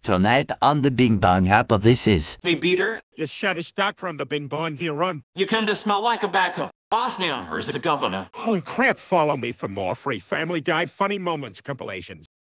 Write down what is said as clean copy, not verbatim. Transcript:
Tonight on the Bing Bong hypothesis. Hey, Peter, Just shut his duck from the Bong Theorem. you kinda smell like a backup. Bosnia, or is it a governor? Holy crap, follow me for more free Family Guy funny moments compilations.